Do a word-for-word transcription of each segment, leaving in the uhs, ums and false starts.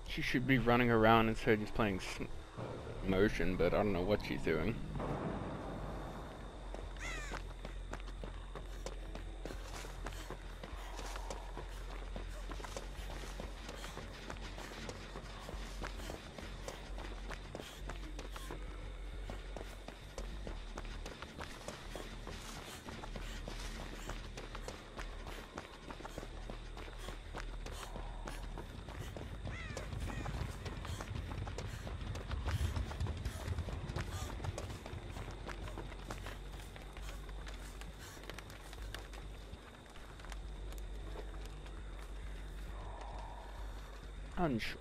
She should be running around instead of just playing motion, but I don't know what she's doing. Unsure.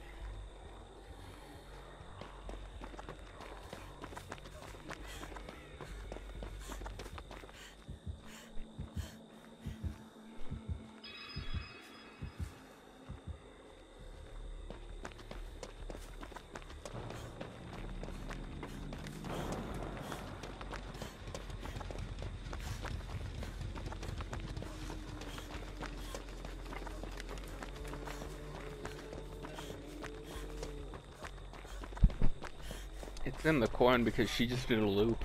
It's in the corn because she just did a loop.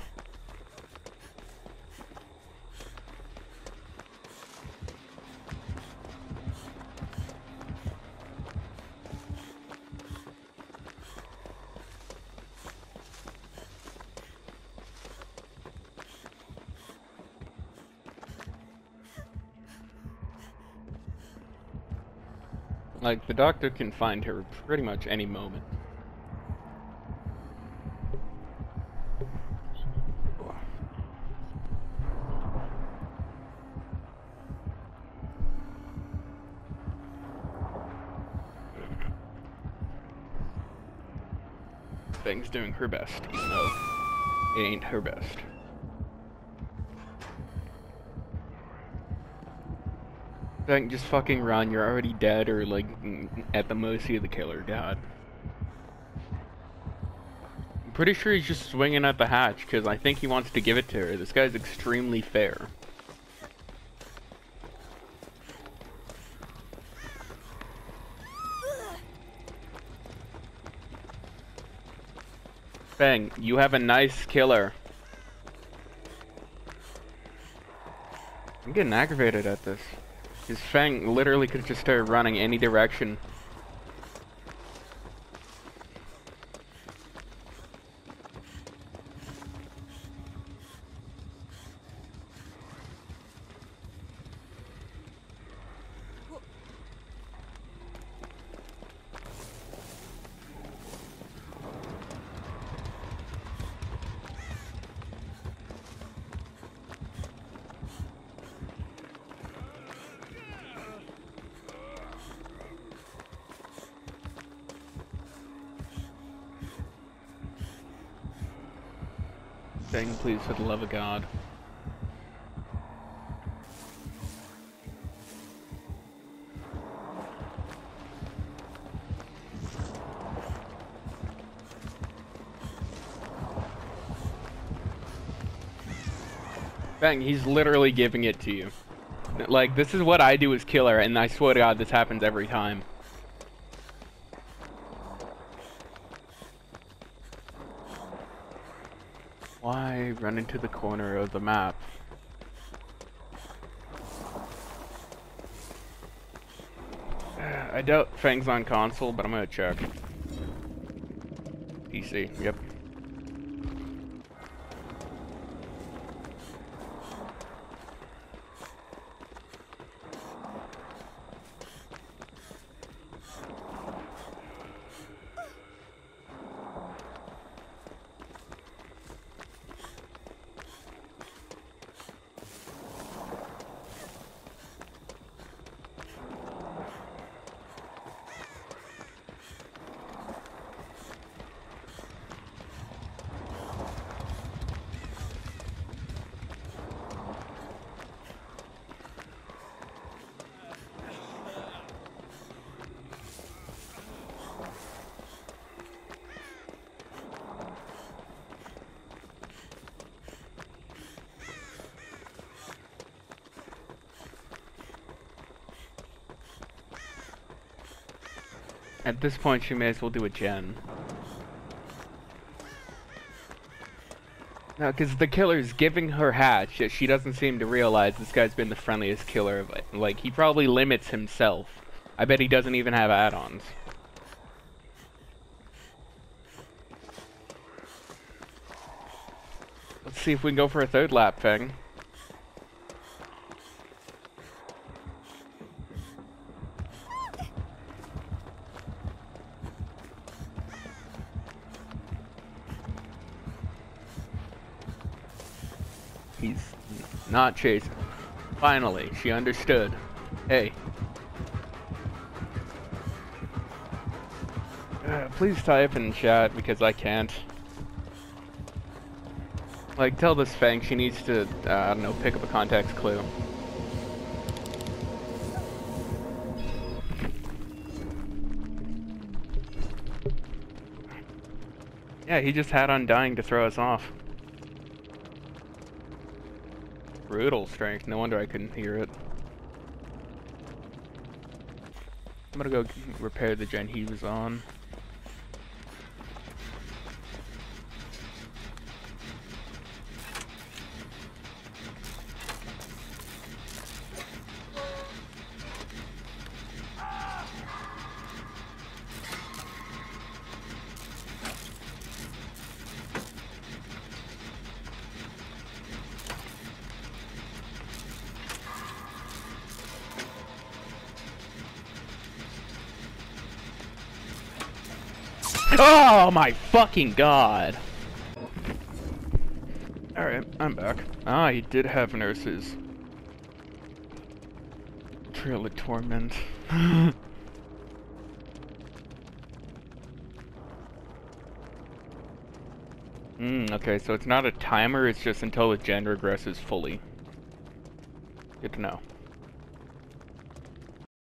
Like, the doctor can find her pretty much any moment. Thing's doing her best, even though it ain't her best. Like, just fucking run, you're already dead, or like, at the mercy of the killer, god. I'm pretty sure he's just swinging at the hatch, because I think he wants to give it to her. This guy's extremely fair. Fang, you have a nice killer. I'm getting aggravated at this. His Fang literally could just start running any direction. Fang, please, for the love of God. Fang, he's literally giving it to you. Like, this is what I do as killer, and I swear to God, this happens every time. Why run into the corner of the map? I doubt Fang's on console, but I'm gonna check. P C, yep. At this point, she may as well do a gen. No, because the killer's giving her hatch, yet she doesn't seem to realize this guy's been the friendliest killer of it. Like, he probably limits himself. I bet he doesn't even have add-ons. Let's see if we can go for a third lap, Feng. He's not chasing. Finally, she understood. Hey. Uh, please type in chat because I can't. Like, tell this Fang she needs to, uh, I don't know, pick up a context clue. Yeah, he just had Undying to throw us off. Brutal strength, no wonder I couldn't hear it. I'm gonna go repair the gen he was on. Oh my fucking god! Alright, I'm back. Ah, he did have nurses. Trail of Torment. Hmm, okay, so it's not a timer, it's just until the gen regresses fully. Good to know.